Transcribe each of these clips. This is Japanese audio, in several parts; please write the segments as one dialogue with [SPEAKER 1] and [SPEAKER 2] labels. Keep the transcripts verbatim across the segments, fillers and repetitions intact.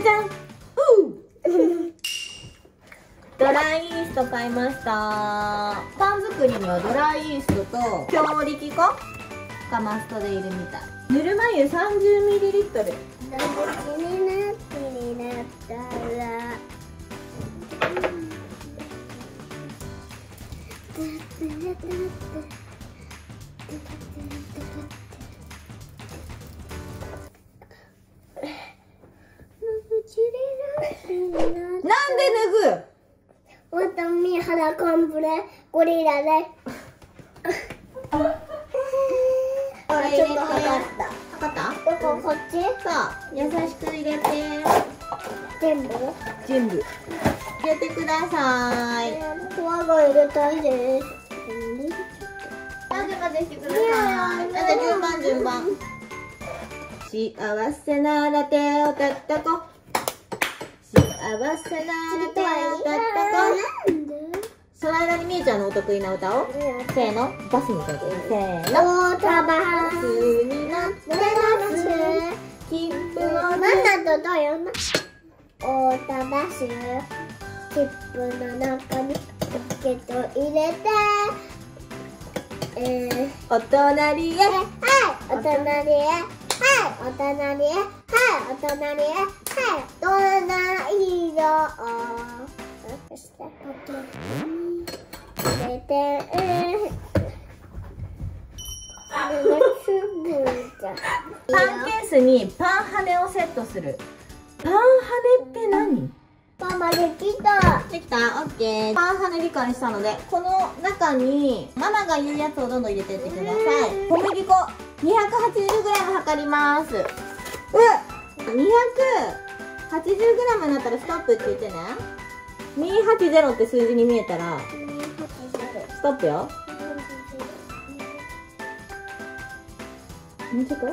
[SPEAKER 1] じゃん。うドライイースト買いました。パン作りにはドライイーストと強力粉がマストでいるみたい。ぬるま湯 さんじゅうミリリットル。
[SPEAKER 2] なんか気になってになったら
[SPEAKER 1] なんで脱ぐ？
[SPEAKER 2] また三原コンプレゴリラで
[SPEAKER 1] これ
[SPEAKER 2] ちょっと測った
[SPEAKER 1] 測った？
[SPEAKER 2] どここっち？
[SPEAKER 1] そう優しく入れて
[SPEAKER 2] 全部？
[SPEAKER 1] 全部入れてください。
[SPEAKER 2] コアが入れたいです。
[SPEAKER 1] 混ぜ混ぜしてください。じゃあ順番順番。幸せなら手をたったこ。幸せなら手をたったこ。その間にみゆちゃんのお得意な歌をせーのバスに歌ってせーの。
[SPEAKER 2] オートバス
[SPEAKER 1] に乗ってます切符を
[SPEAKER 2] なんだとどうよな。オートバス切符の中にチケット入れてえー、
[SPEAKER 1] お隣へ
[SPEAKER 2] はいお隣へはいお隣へはいお隣へはいどんな色をそしてポケットに入れてえー
[SPEAKER 1] パンケースにパン羽根をセットする。パン羽根って何？
[SPEAKER 2] ママできた。
[SPEAKER 1] できた？オッケー。パン羽根理解したので、この中にママが言うやつをどんどん入れていってください。小麦粉 にひゃくはちじゅうグラム 測ります。うっ にひゃくはちじゅうグラム になったらストップって言ってね。にひゃくはちじゅうって数字に見えたらストップよ。もうちょっと？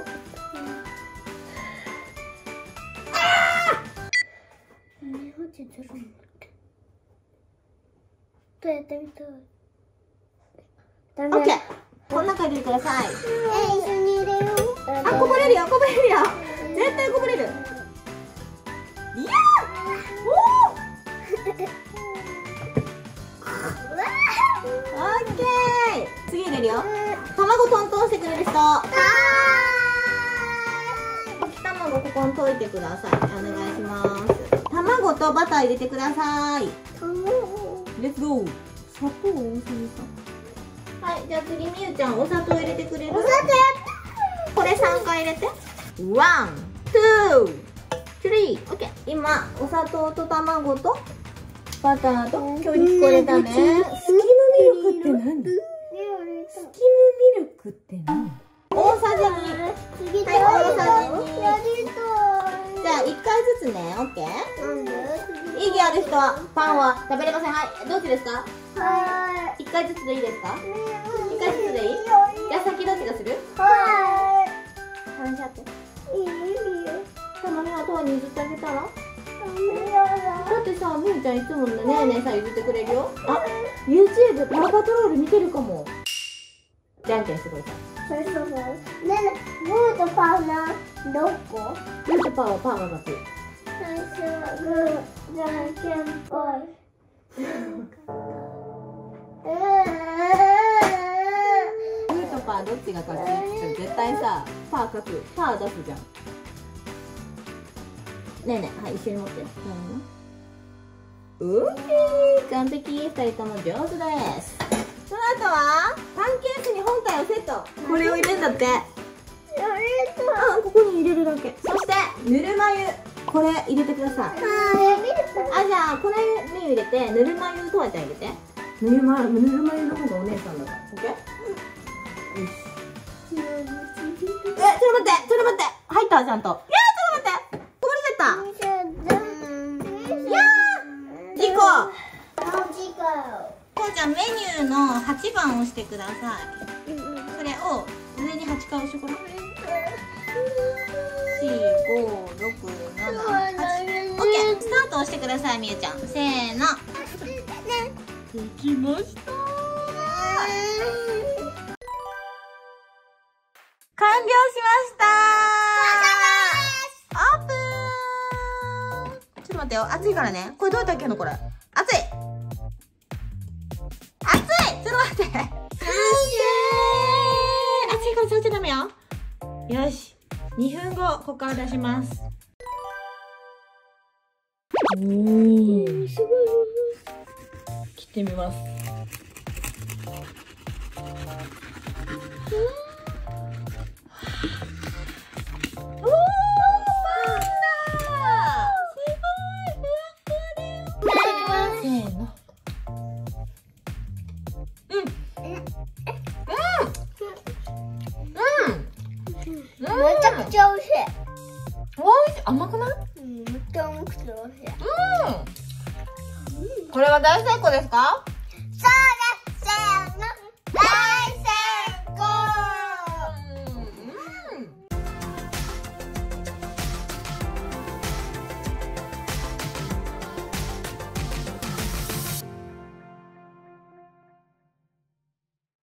[SPEAKER 2] どうやってみたい。
[SPEAKER 1] オッケー。この中入れてください。
[SPEAKER 2] え、一緒に入れよう。
[SPEAKER 1] あ、こぼれるよ、こぼれるよ。絶対こぼれる。いやー。おー。オッケー。次入れるよ。卵トントンしてくれる人。
[SPEAKER 2] は
[SPEAKER 1] 溶き卵ここに溶いてください。お願いします。卵とバター入れてください。レッツゴー。砂糖多すぎた。はい、じゃあ次みゆちゃんお砂糖入れてくれる？
[SPEAKER 2] お砂糖やった。
[SPEAKER 1] これさんかい入れて。ワン、ツー、スリー。オッケー。今お砂糖と卵とバターと今日に聞こえたね。スキムミルクって何？スキムミルクって何？大さじに。
[SPEAKER 2] 次
[SPEAKER 1] はい、大さじに。
[SPEAKER 2] やりたい。
[SPEAKER 1] じゃゃあいっかいずつね。オッケー。
[SPEAKER 2] なんで？
[SPEAKER 1] 意義ある人はパンは食べれません。はい、どっちですか？
[SPEAKER 2] は
[SPEAKER 1] 一回ずつでいいですか？
[SPEAKER 2] い。
[SPEAKER 1] 一回ずつでいい？じゃあ先どっちがする？
[SPEAKER 2] は
[SPEAKER 1] 話し合って。
[SPEAKER 2] い。いいよ。
[SPEAKER 1] たまにはとは譲ってあげたら？
[SPEAKER 2] ダメやだ。
[SPEAKER 1] だってさ、みゆちゃんいつもねえねえさん譲ってくれるよ。あ、YouTube パワーパトロール見てるかも。じゃんけんしてください。
[SPEAKER 2] そうそうそう。ねえねえ、グーとパーなどこ？
[SPEAKER 1] グーとパーはパーが勝つ。
[SPEAKER 2] 最初はグー、じゃんけんぽい。
[SPEAKER 1] グーとパーどっちが勝つって言ったら絶対さ、パー勝つ。パー出すじゃん。ねえねえ、はい、一緒に持って。うーきー、完璧。二人とも上手です。その後はパンケースに本体をセット。これを入れるんだって。あ、ここに入れるだけ。そしてぬるま湯、これ入れてください。あ、じゃあこれに入れて、ぬるま湯とわちゃん入れて。ぬるまぬるま湯の方がお姉さんだから。オッケー。よし。え、ちょっと待って、ちょっと待って、入ったちゃんと。いやー、ちょっと待って、こぼれちゃった。いやー、事故。こうちゃん、メニューのはちばんを押してください。それを上にはちかい押してごらん。よん、ご、ろく、なな、はち。オッケー、スタート押してください、みゆちゃん。せーの。できましたー。完了しましたー。オープン。ちょっと待ってよ、熱いからね。これどうやって開けるのこれ。熱い。熱い。ちょっと待って。熱いから触っちゃダメよ。よし。にふんご、ここから出します。おー。すごい。切ってみます。おー、パンだー。すごい。ふわふわです。せーの。
[SPEAKER 2] めちゃくちゃ美味しい。
[SPEAKER 1] おいしい。甘くない？
[SPEAKER 2] うん、めっちゃ甘くて美味しい。
[SPEAKER 1] うん。これは大成功ですか？
[SPEAKER 2] そう